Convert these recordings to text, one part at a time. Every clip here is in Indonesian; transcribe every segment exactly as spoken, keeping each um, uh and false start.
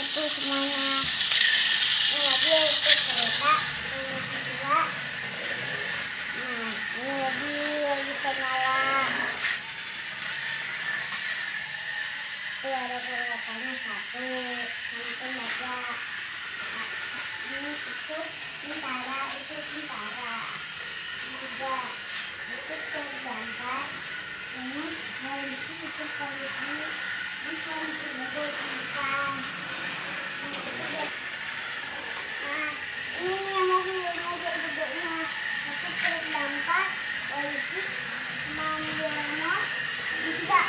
tuh semuanya. Ini lagi itu kereta, ini juga. Nah, ini lagi bisa nyala. Tuh ada keretanya satu, sama tembaga. Nah, ini itu bintara, itu bintara. Juga itu terbangkat. Ini polisi, itu polisi. Ini polisi juga ikan. Nah, ini yang mobil-mobil gedenya. Itu terbangkat, polisi, mobil remot, juga.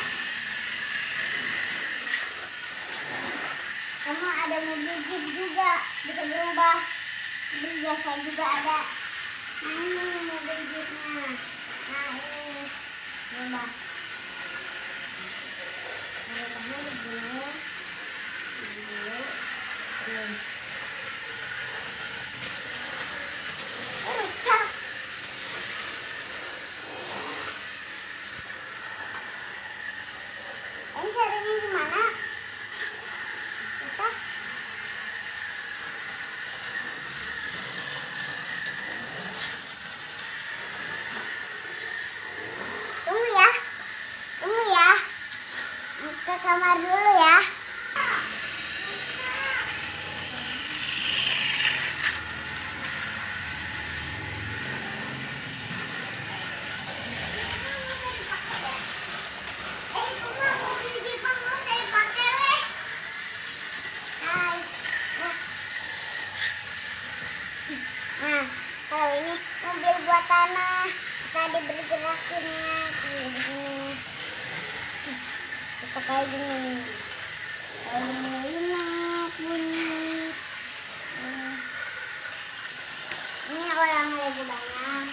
Sama ada mobil jeep juga, bisa berubah. Mobil biasa juga ada. Nah, ini mobil jeepnya. Nah, ini berubah. Berubahnya begini. Dulu. Ini. Rusak. Ini caranya gimana? Rusak. Tunggu ya. Tunggu ya. Ke kamar dulu ya. Nah, kalau ini mobil buat tanah, tadi bergerakinnya gini, bisa kayak gini, kayak gini enak bunyi. Hmm. Ini orang lagi banyak.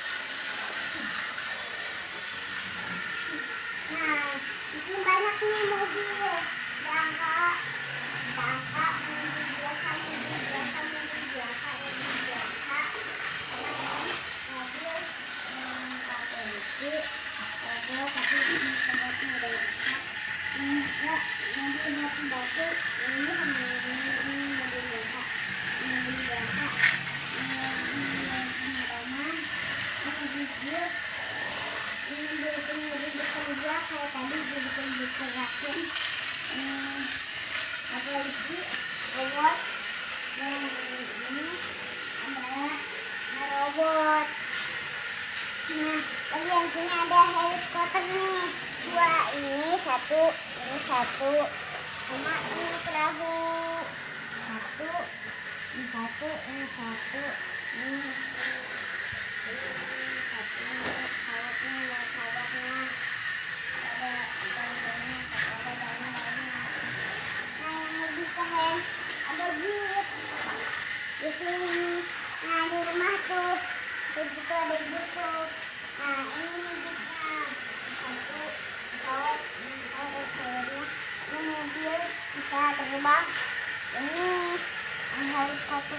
Nah, di sini banyak nih mobil, bangka, bangka, mobil biasa, mobil biasa, mobil biasa, mobil biasa. Mobil polisi, mobil tapi ini tempatnya udah rusak. Ini enggak, mobil batu-batu, ini sama ini, ini mobil biasa, ini mobil biasa, ini mobil pemadaman, ini mobil jeep, ini mobil mobil bekerja kayak tadi mobil bergerakin. Ini polisi, robot, dan ini adalah robot. Nah, bagian sini ada helikopter nih, dua, ini satu, ini satu, sama ini perahu, satu, ini satu, ini satu, ini, ini satu, pesawatnya, pesawatnya, ada banyak, ada banyak. Nah, yang lebih keren ada jeep di sini. Nah, di rumah tuh. Di situ ada gitu. Nah, ini jeepnya. Satu pesawat, ini pesawat pesawatnya. Ini mobil bisa terbang. Ini helikopter.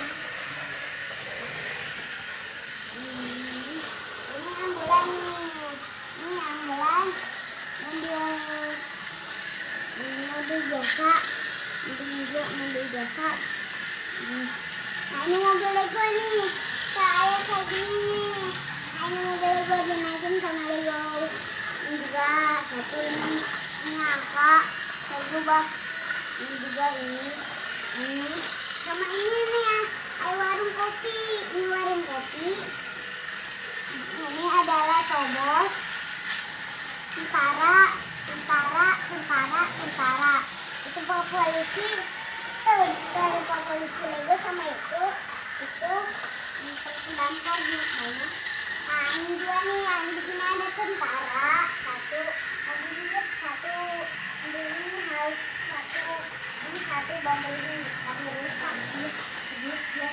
Ini, ini ambulan nih. Ini ambulan. Mobil, ini mobil biasa. Ini juga mobil biasa. Nah, ini mobil Lego nih. Kayak kayak gini. Nah, ini mobil Lego dinaikin sama Lego. Ini juga satu ini. Ini angka. Saya ubah. Ini juga ini. Ini. Sama ini nih ya. Ada warung kopi. Ini warung kopi. Ini adalah Tobos. Tentara. Tentara. Tentara. Tentara. Itu Pak Polisi. Tuh, dari Pak Polisi Lego sama itu. Itu. Pendampak gimana? Nah, ini juga nih yang di sini ada tentara satu, mobil juga satu, mobil ini harus satu, ini satu mobil ini tapi rusak ini sedikit.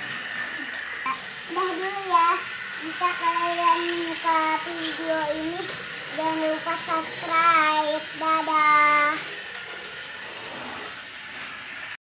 Udah dulu ya. Jika kalian suka video ini, jangan lupa subscribe. Dadah.